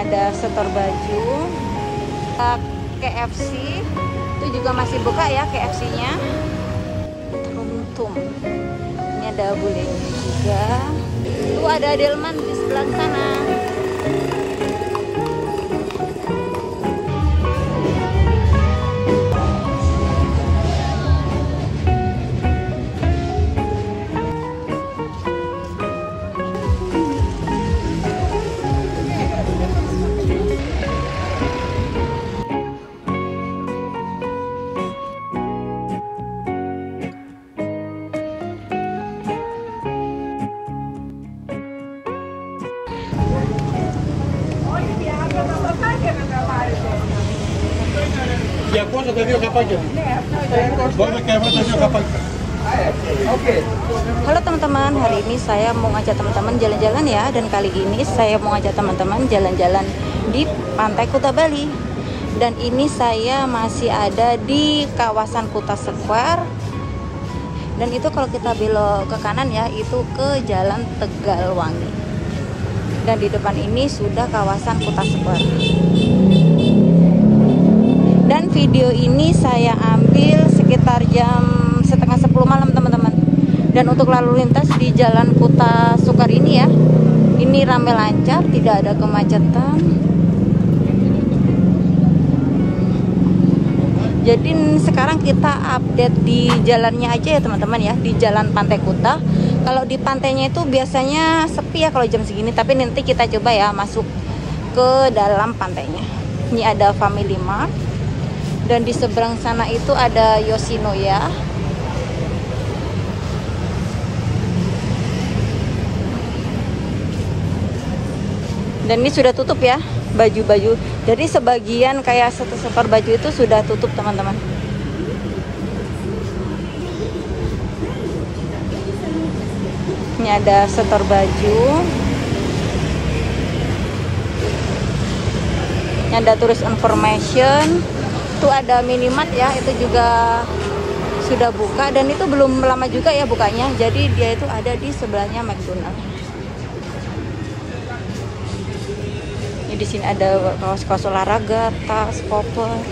ada setor baju. KFC itu juga masih buka ya, KFC-nya. Tum. Ini ada bulenya juga. Tuh ada delman di sebelah sana. Halo teman-teman, hari ini saya mau ngajak teman-teman jalan-jalan ya. Dan kali ini saya mau ngajak teman-teman jalan-jalan di Pantai Kuta Bali. Dan ini saya masih ada di kawasan Kuta Square. Dan itu kalau kita belok ke kanan ya, itu ke Jalan Tegalwangi. Dan di depan ini sudah kawasan Kuta Square. Dan video ini saya ambil sekitar jam setengah 10 malam teman-teman. Dan untuk lalu lintas di Jalan Kuta Square ini ya, ini rame lancar, tidak ada kemacetan. Jadi sekarang kita update di jalannya aja ya teman-teman ya, di Jalan Pantai Kuta. Kalau di pantainya itu biasanya sepi ya kalau jam segini, tapi nanti kita coba ya masuk ke dalam pantainya. Ini ada Family Mart. Dan di seberang sana itu ada Yoshinoya. Dan ini sudah tutup ya baju-baju. Jadi sebagian kayak setor baju itu sudah tutup teman-teman. Ini ada setor baju. Ini ada tourist information. Itu ada Minimart ya, itu juga sudah buka dan itu belum lama juga ya bukanya. Jadi dia itu ada di sebelahnya McDonald. Ini di sini ada kaos-kaos olahraga, tas, koper.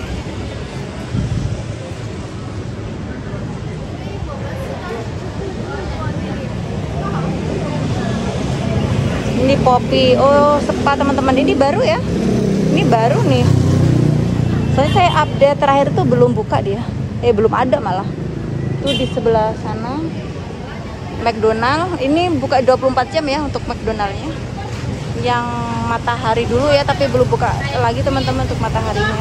Ini Poppy. Oh, spa teman-teman, ini baru ya. Ini baru nih. Soalnya saya update terakhir tuh belum buka dia. Belum ada malah. Tuh di sebelah sana McDonald. Ini buka 24 jam ya untuk McDonaldnya. Yang matahari dulu ya, tapi belum buka lagi teman-teman untuk mataharinya.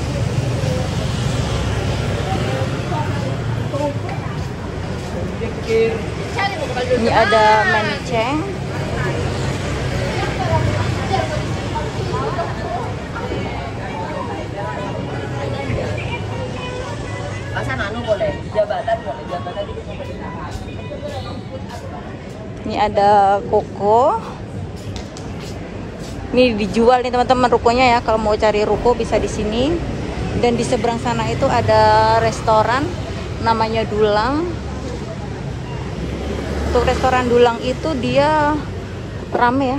Ini ada Maniceng. Ini ada Koko. Ini dijual nih teman-teman rukonya ya. Kalau mau cari ruko bisa di sini. Dan di seberang sana itu ada restoran namanya Dulang. Untuk restoran Dulang itu dia rame ya.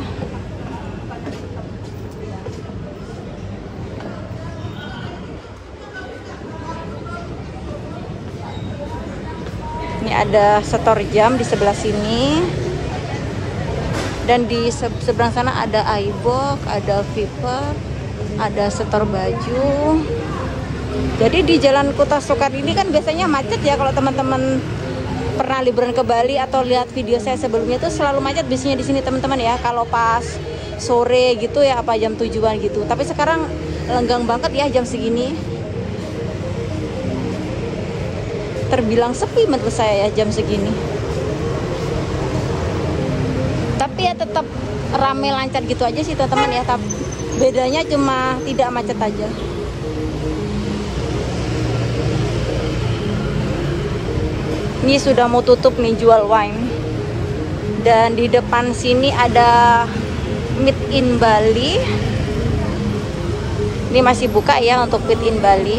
Ini ada setor jam di sebelah sini. Dan di seberang sana ada iBox, ada Viper, ada setor baju. Jadi di Jalan Kuta Square ini kan biasanya macet ya. Kalau teman-teman pernah liburan ke Bali atau lihat video saya sebelumnya itu selalu macet biasanya di sini teman-teman ya. Kalau pas sore gitu ya, apa jam 7-an gitu. Tapi sekarang lenggang banget ya jam segini. Terbilang sepi menurut saya ya jam segini. Tapi ya tetap rame lancar gitu aja sih teman-teman ya. Tapi bedanya cuma tidak macet aja. Ini sudah mau tutup nih jual wine. Dan di depan sini ada Meet in Bali. Ini masih buka ya untuk Meet in Bali.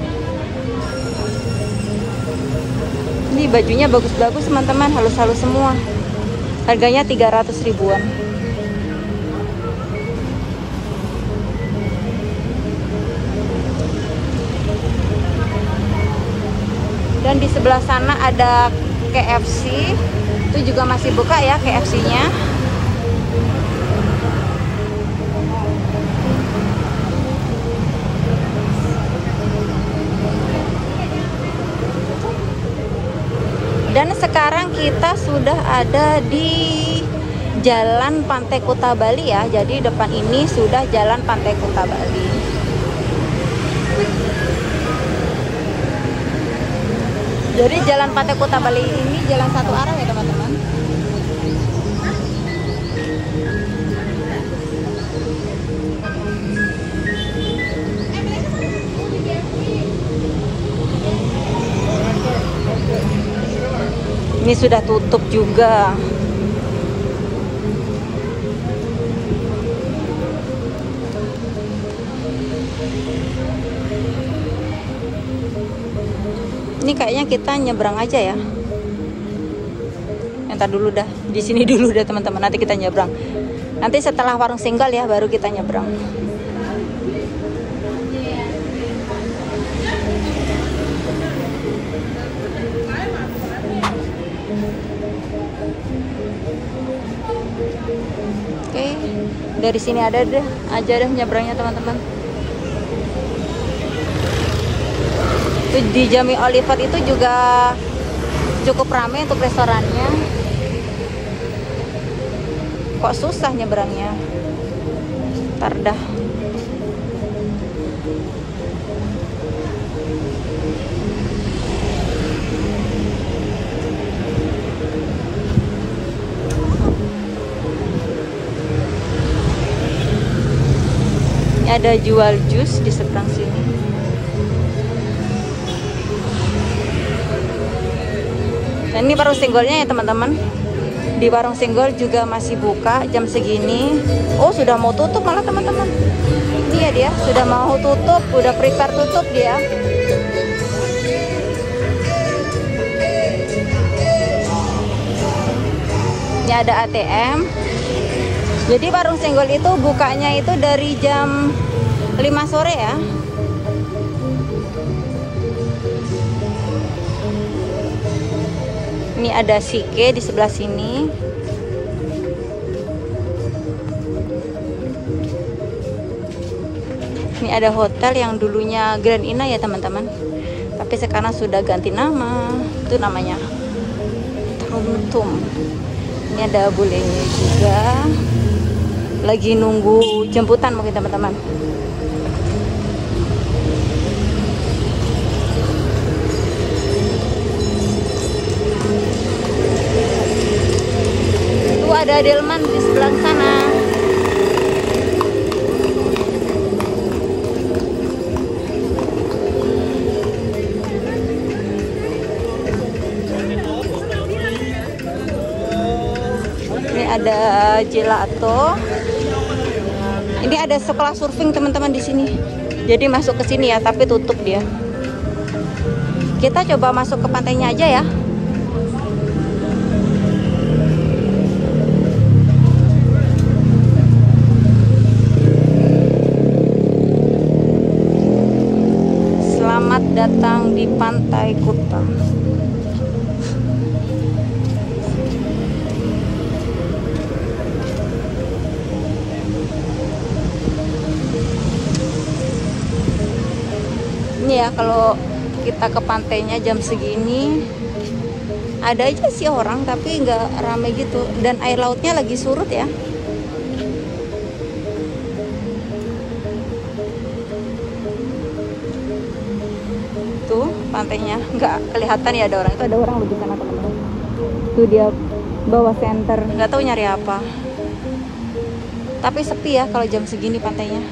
Ini bajunya bagus-bagus teman-teman, halus-halus semua. Harganya 300 ribuan. Dan di sebelah sana ada KFC, itu juga masih buka ya KFC-nya. Dan sekarang kita sudah ada di Jalan Pantai Kuta Bali ya. Jadi depan ini sudah Jalan Pantai Kuta Bali. Jadi Jalan Pantai Kuta Bali ini jalan satu arah ya teman-teman. Ini sudah tutup juga. Ini kayaknya kita nyebrang aja ya. Entar dulu dah, di sini dulu dah teman-teman. Nanti kita nyebrang. Nanti setelah warung singgah ya, baru kita nyebrang. Oke, dari sini ada deh, aja deh nyebrangnya teman-teman. Di Jamie Oliver itu juga cukup ramai untuk restorannya. Kok susah nyebrangnya? Ntar dah. Ini ada jual jus di seberang sini. Dan ini warung singgolnya ya teman-teman. Di warung singgol juga masih buka jam segini. Oh, sudah mau tutup malah teman-teman. Ini ya dia, sudah mau tutup, udah prepare tutup dia. Ini ada ATM. Jadi warung singgol itu bukanya itu dari jam 5 sore ya. Ini ada Sike di sebelah sini. Ini ada hotel yang dulunya Grand Ina ya teman-teman. Tapi sekarang sudah ganti nama. Itu namanya Tum. Ini ada bulenya juga. Lagi nunggu jemputan mungkin teman-teman. Ada delman di sebelah sana. Ini ada gelato. Ini ada sekolah surfing teman-teman di sini. Jadi masuk ke sini ya, tapi tutup dia. Kita coba masuk ke pantainya aja ya. Selamat datang di Pantai Kuta. Ini ya, kalau kita ke pantainya jam segini ada aja sih orang, tapi nggak ramai gitu. Dan air lautnya lagi surut ya. Tuh pantainya nggak kelihatan ya ada orang. Itu ada orang di sana teman-teman. Tuh dia bawa senter, nggak tahu nyari apa. Tapi sepi ya kalau jam segini pantainya.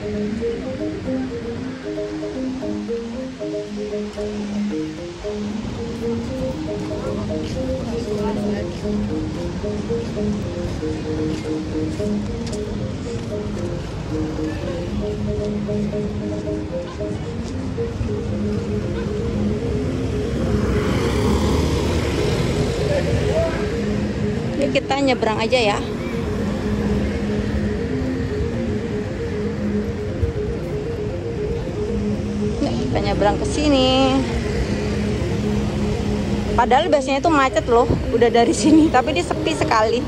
Yuk kita nyebrang aja ya. Yuk kita nyebrang ke sini. Padahal biasanya itu macet loh, udah dari sini, tapi ini sepi sekali.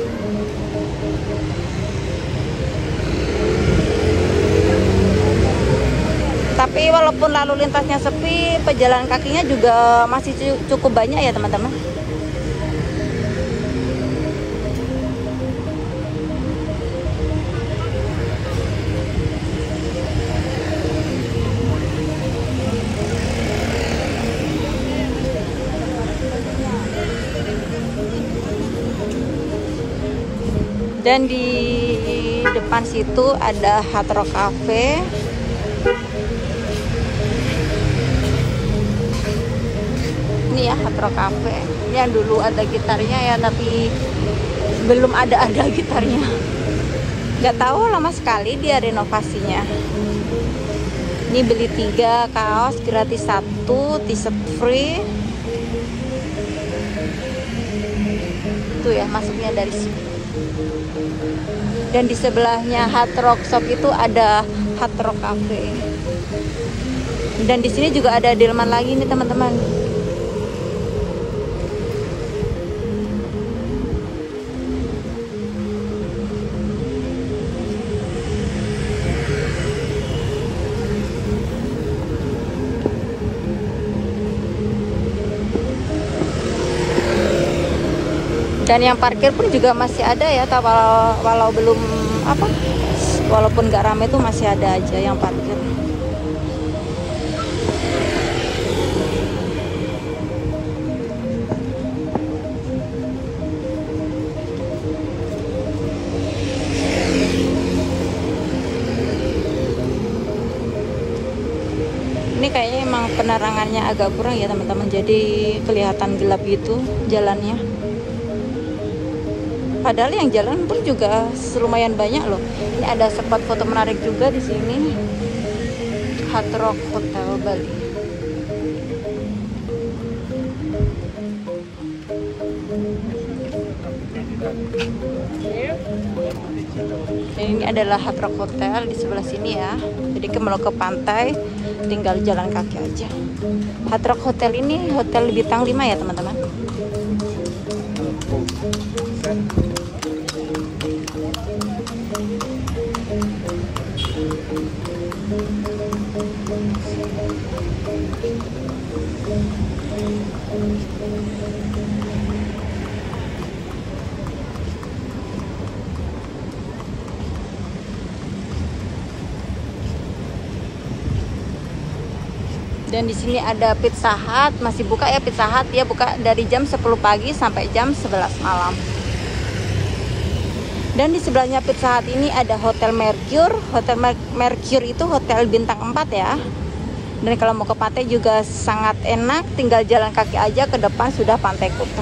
Tapi walaupun lalu lintasnya sepi, pejalan kakinya juga masih cukup banyak ya teman-teman. Dan di depan situ ada Hard Rock Cafe. Ini ya Hard Rock Cafe. Ini yang dulu ada gitarnya ya, tapi belum ada gitarnya. Nggak tahu, lama sekali dia renovasinya. Ini beli 3 kaos gratis 1, t-shirt free. Itu ya masuknya dari sini. Dan di sebelahnya Hard Rock Shop itu ada Hard Rock Cafe. Dan di sini juga ada delman lagi nih teman-teman. Dan yang parkir pun juga masih ada ya, walau belum apa, walaupun nggak rame tuh masih ada aja yang parkir. Ini kayaknya emang penerangannya agak kurang ya teman-teman, jadi kelihatan gelap gitu jalannya. Padahal yang jalan pun juga lumayan banyak loh. Ini ada spot foto menarik juga di sini. Hard Rock Hotel Bali. Dan ini adalah Hard Rock Hotel di sebelah sini ya. Jadi kalau ke pantai tinggal jalan kaki aja. Hard Rock Hotel ini hotel bintang 5 ya teman-teman. Dan di sini ada Pizza Hut, masih buka ya Pizza Hut, dia buka dari jam 10 pagi sampai jam 11 malam. Dan di sebelahnya Pizza Hut ini ada Hotel Mercure. Hotel Mercure itu hotel bintang 4 ya. Dan kalau mau ke pantai juga sangat enak, tinggal jalan kaki aja ke depan sudah Pantai Kuta.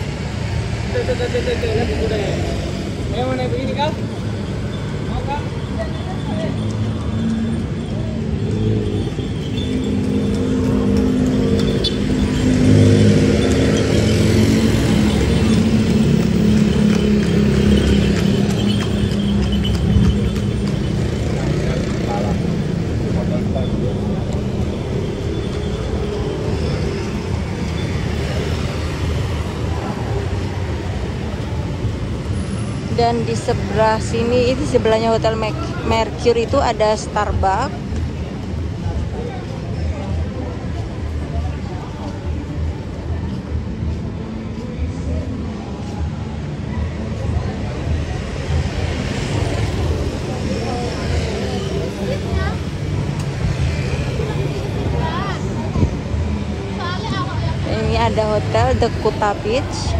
Dan di sebelah sini, itu sebelahnya Hotel Mercure itu ada Starbucks. Ini ada Hotel The Kuta Beach.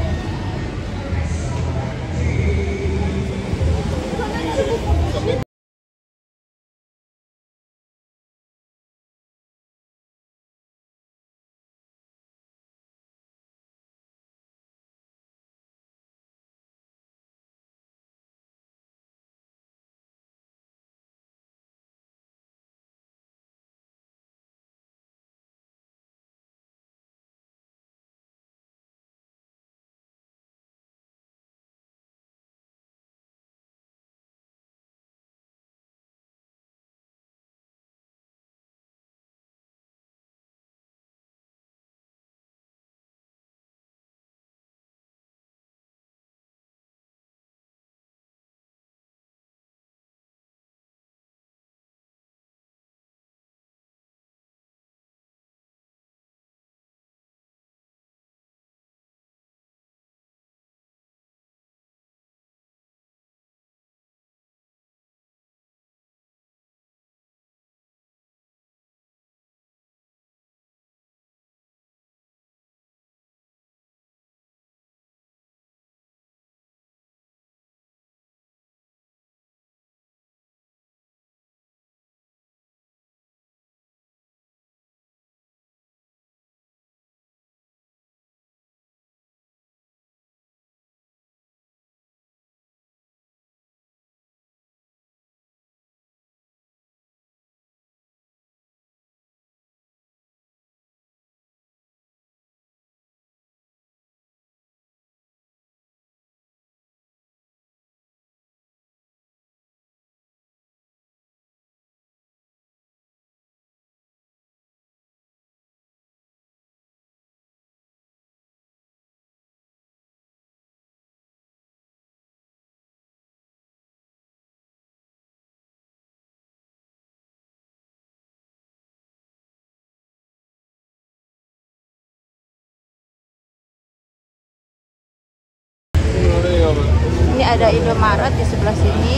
ada Indomaret di sebelah sini.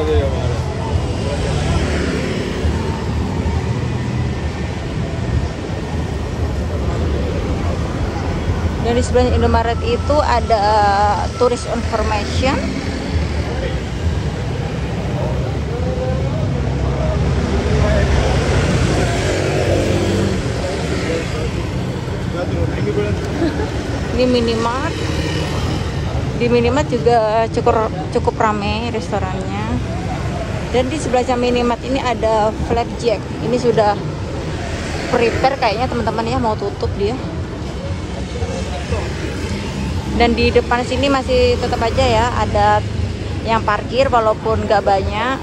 Dan di sebelah Indomaret itu ada tourist information. Ini minimart. Di minimart juga cukup ramai restorannya. Dan di sebelahnya minimart ini ada Flapjack. Ini sudah prepare kayaknya teman-teman ya, mau tutup dia. Dan di depan sini masih tetap aja ya ada yang parkir walaupun nggak banyak.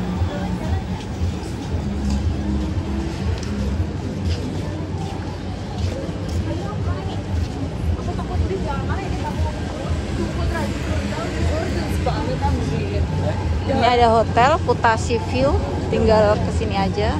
Ini ada hotel Putasi View, tinggal kesini aja.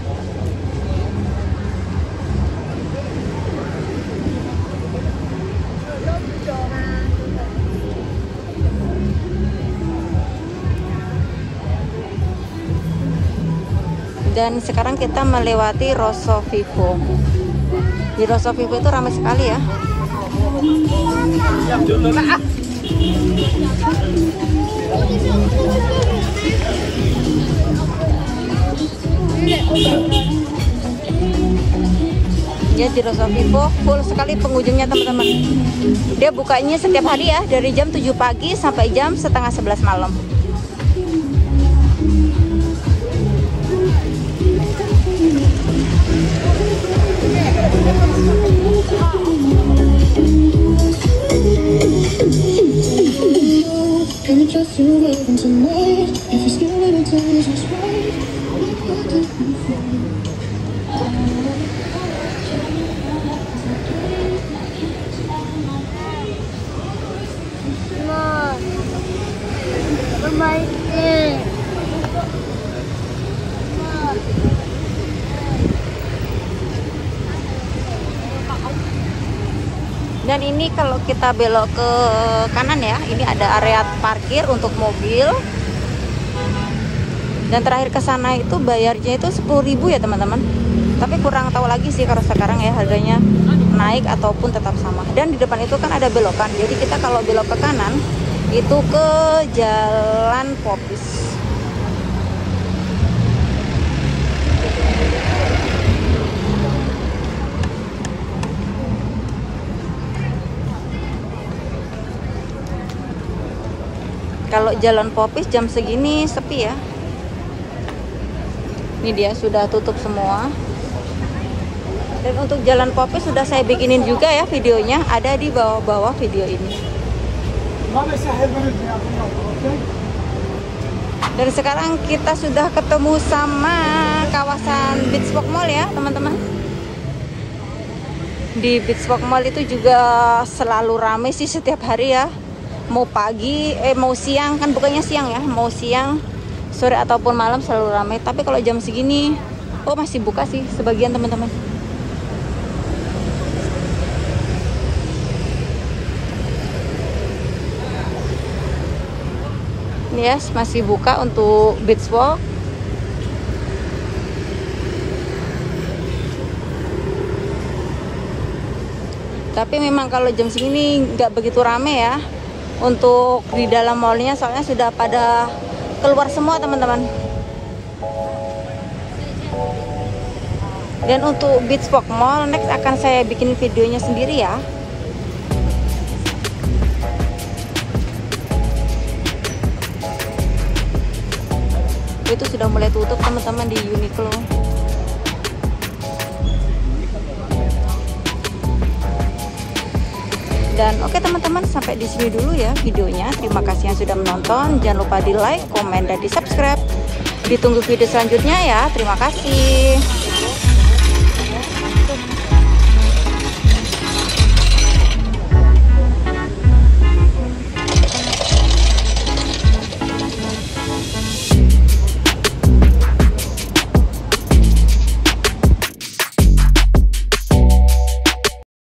Dan sekarang kita melewati Rosso Vivo. Di Rosso Vivo itu ramai sekali ya. Ya, di Rosso Vivo full sekali pengunjungnya teman-teman. Dia bukanya setiap hari ya, dari jam 7 pagi sampai jam setengah 11 malam. Dan ini kalau kita belok ke kanan ya, ini ada area parkir untuk mobil. Dan terakhir ke sana itu bayarnya itu 10.000 ya teman-teman. Tapi kurang tahu lagi sih kalau sekarang ya harganya naik ataupun tetap sama. Dan di depan itu kan ada belokan. Jadi kita kalau belok ke kanan itu ke Jalan Popis. Kalau Jalan Popis jam segini sepi ya. Ini dia sudah tutup semua. Dan untuk Jalan Popis sudah saya bikinin juga ya videonya, ada di bawah-bawah video ini. Dan sekarang kita sudah ketemu sama kawasan Beachwalk Mall ya teman-teman. Di Beachwalk Mall itu juga selalu ramai sih setiap hari ya. Mau pagi, mau siang, kan bukannya siang ya, mau siang, sore ataupun malam selalu ramai. Tapi kalau jam segini, oh masih buka sih sebagian teman-teman. Ini ya, masih buka untuk Beachwalk. Tapi memang kalau jam segini nggak begitu ramai ya. Untuk di dalam mallnya soalnya sudah pada keluar semua teman-teman. Dan untuk Beachwalk Mall next akan saya bikin videonya sendiri ya. Itu sudah mulai tutup teman-teman di Uniqlo. Dan oke teman-teman, sampai di sini dulu ya videonya. Terima kasih yang sudah menonton. Jangan lupa di like, komen, dan di subscribe. Ditunggu video selanjutnya ya. Terima kasih.